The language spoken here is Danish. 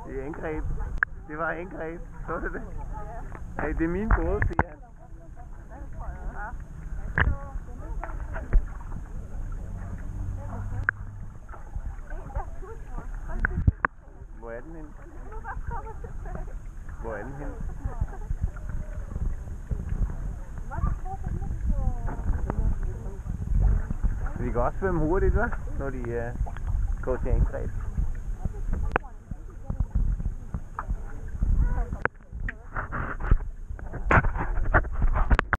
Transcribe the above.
Det er angreb. Det var angreb. Så det det? Hey, det er min båd, siger han. Hvor er den henne? Hvor er den henne? De kan også svømme hurtigt, hva'? Når de går til angreb.